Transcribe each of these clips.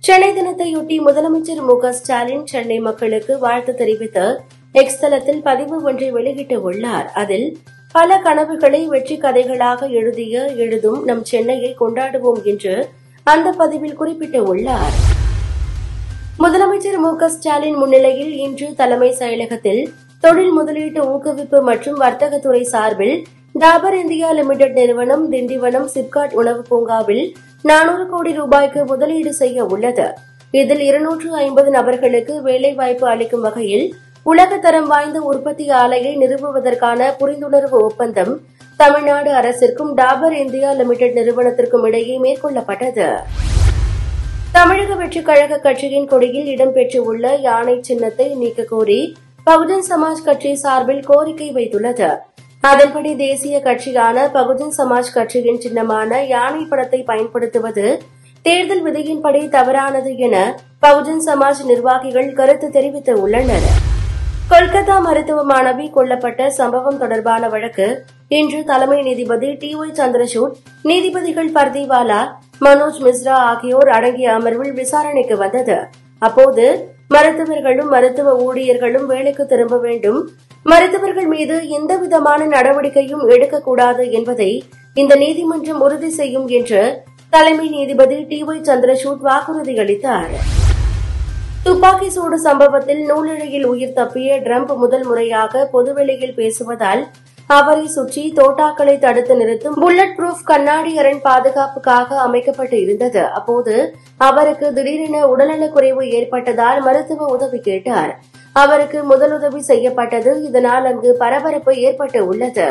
சென்னை தினத்தையொட்டி முதலமைச்சர் மு.க.ஸ்டாலின் சென்னை மக்களுக்கு வாழ்த்து தெரிவித்து எக்ஸ் தளத்தில் பதிவு ஒன்றை வெளியிட்டுள்ளார். அதில் பல கனவுகளை வெற்றி கதைகளாக எழுதும் நம் சென்னையை கொண்டாடுவோம் என்று அந்த பதிவில் குறிப்பிட்டுள்ளார். முதலமைச்சர் மு.க.ஸ்டாலின் முன்னிலையில் இன்று தலைமை செயலகத்தில் தொழில் முதலீட்டு ஊக்குவிப்பு மற்றும் வர்த்தகத்துறை சார்பில் டாபர் இந்தியா லிமிடெட் நிறுவனம் திண்டிவனம் சிப்காட் உணவு பூங்காவில் 400 கோடி ரூபாய்க்கு முதலீடு செய்ய உள்ளது. இதில் 250 நபர்களுக்கு வேலைவாய்ப்பு அளிக்கும் வகையில் உலகத்தரம் வாய்ந்த உற்பத்தி ஆலையை நிறுவுவதற்கான புரிந்துணர்வு ஒப்பந்தம் தமிழ்நாடு அரசிற்கும் டாபர் இந்தியா லிமிடெட் நிறுவனத்திற்கும் இடையே மேற்கொள்ளப்பட்டது. தமிழக வெற்றிக் கழக கட்சியின் கொடியில் இடம்பெற்றுள்ள யானை சின்னத்தை நீக்கக் கோரி பகுஜன் சமாஜ் கட்சி சார்பில் கோரிக்கை வைத்துள்ளது. அதன்படி தேசிய கட்சியான பகுஜன் சமாஜ் கட்சியின் சின்னமான யானை படத்தை பயன்படுத்துவது தேர்தல் விதியின்படி தவறானது என பகுஜன் சமாஜ் நிர்வாகிகள் கருத்து தெரிவித்துள்ளனர். கொல்கத்தா மருத்துவ மாணவி கொல்லப்பட்ட சம்பவம் தொடர்பான வழக்கு இன்று தலைமை நீதிபதி டி.ஒய். சந்திரசூட், நீதிபதிகள் பர்திவாலா, மனோஜ் மிஸ்ரா ஆகியோர் அடங்கிய அமர்வில் விசாரணைக்கு வந்தது. அப்போது மருத்துவர்களும் மருத்துவ ஊழியர்களும் வேலைக்கு திரும்ப வேண்டும், மருத்துவர்கள் மீது எந்தவிதமான நடவடிக்கையும் எடுக்கக்கூடாது என்பதை இந்த நீதிமன்றம் உறுதி செய்யும் என்று தலைமை நீதிபதி டி.ஒய். சந்திரசூட் வாக்குறுதி அளித்தார். துப்பாக்கி சூடு சம்பவத்தில் நூலிழையில் உயிர் தப்பிய டிரம்ப் முதல் முறையாக பொதுவெளியில் பேசுவதால் அவரை சுற்றி தோட்டாக்களை தடுத்து நிறுத்தும் புல்லட் புரூப் கண்ணாடி அரண் பாதுகாப்புக்காக அமைக்கப்பட்டு இருந்தது. அப்போது அவருக்கு திடீரென உடல்நலக்குறைவு ஏற்பட்டதால் மருத்துவ உதவி கேட்டார். அவருக்கு முதலுதவி செய்யப்பட்டது. இதனால் அங்கு பரபரப்பு ஏற்பட்டு உள்ளது.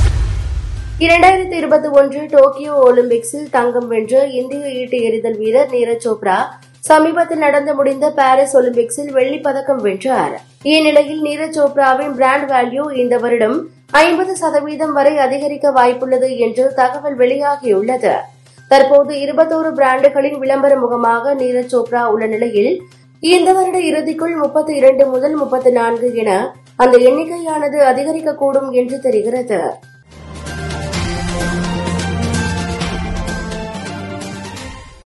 2021 டோக்கியோ ஒலிம்பிக்ஸில் தங்கம் வென்ற இந்திய ஈட்டி எறிதல் வீரர் நீரஜ் சோப்ரா சமீபத்தில் நடந்து முடிந்த பாரிஸ் ஒலிம்பிக்ஸில் வெள்ளிப் பதக்கம் வென்றார். இந்நிலையில் நீரஜ் சோப்ராவின் பிராண்ட் வேல்யூ இந்த வருடம் 50% வரை அதிகரிக்க வாய்ப்புள்ளது என்று தகவல் வெளியாகியுள்ளது. தற்போது 21 பிராண்டுகளின் விளம்பர முகமாக நீரஜ் சோப்ரா உள்ள நிலையில் இந்த வருட இறுதிக்குள் 32 முதல் 34 என அந்த எண்ணிக்கையானது அதிகரிக்கக்கூடும் என்று தெரிகிறது.